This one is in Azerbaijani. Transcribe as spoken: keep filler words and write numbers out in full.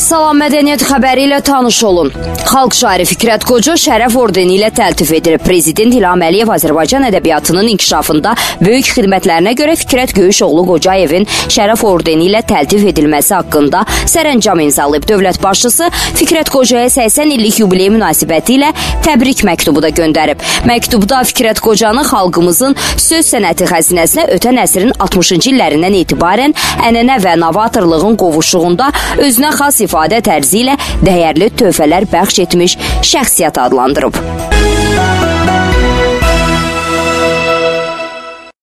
Salam mədəniyyət xəbəri ilə tanış olun. Xalq şairi Fikrət Qoca şərəf ordeni ilə təltif edilib. Prezident İlham Əliyev Azərbaycan ədəbiyyatının inkişafında böyük xidmətlərinə görə Fikrət Göyüşoğlu Qocayevin şərəf ordeni ilə təltif edilməsi haqqında sərəncam imzalayıb. Dövlət başçısı Fikrət Qocaya səksən illik yubiley münasibəti ilə təbrik məktubu da göndərib. Məktubda Fikrət Qocanı xalqımızın söz sənəti xəzinəsinə ötən əsrin altmışıncı illərindən etibarən ənənə və novatorluğun qovuşuğunda özünə xas ifadə tərzi ilə dəyərli töhfələr bəxş etmiş şəxsiyyət adlandırıb.